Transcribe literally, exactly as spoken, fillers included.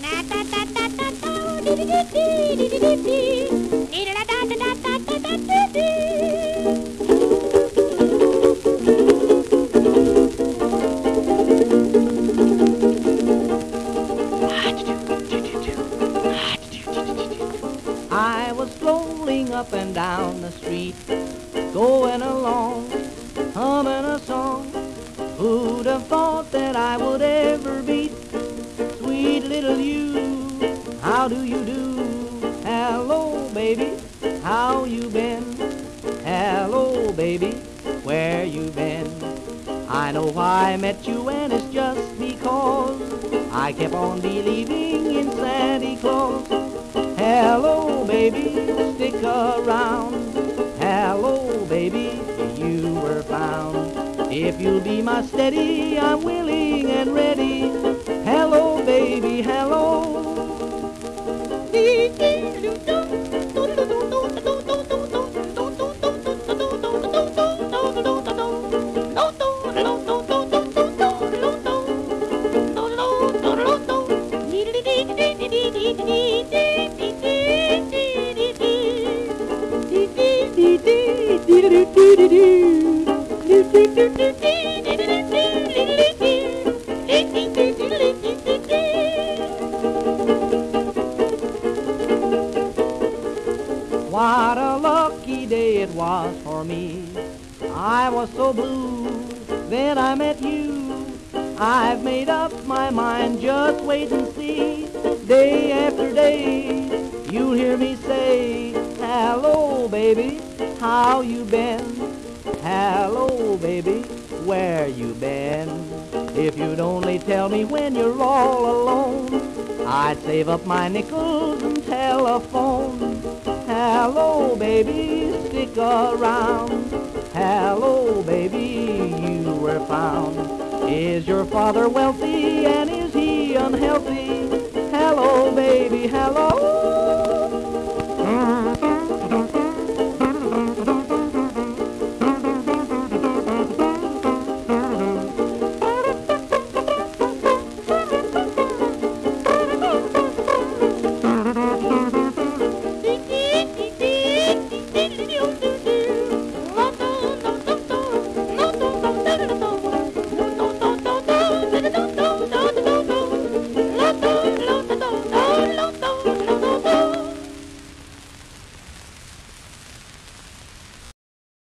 I was strolling up and down the street, going along, humming a song. Who'd have thought that I would ever meet sweet little you? How do you do? Hello, baby, how you been? Hello, baby, where you been? I know why I met you, and it's just because I kept on believing in Santa Claus. Hello, baby, stick around. Hello, baby, you were found. If you'll be my steady, I'm willing and ready. Hello, baby, hello. What a lucky day it was for me. I was so blue, then I met you. I've made up my mind, just wait and see. Day after day, you'll hear me say, hello, baby, how you been? Hello, baby, where you been? If you'd only tell me when you're all alone, I'd save up my nickels and telephone. Hello, baby, stick around. Hello, baby, you were found. Is your father wealthy, and is he unhealthy? Hello, baby, hello.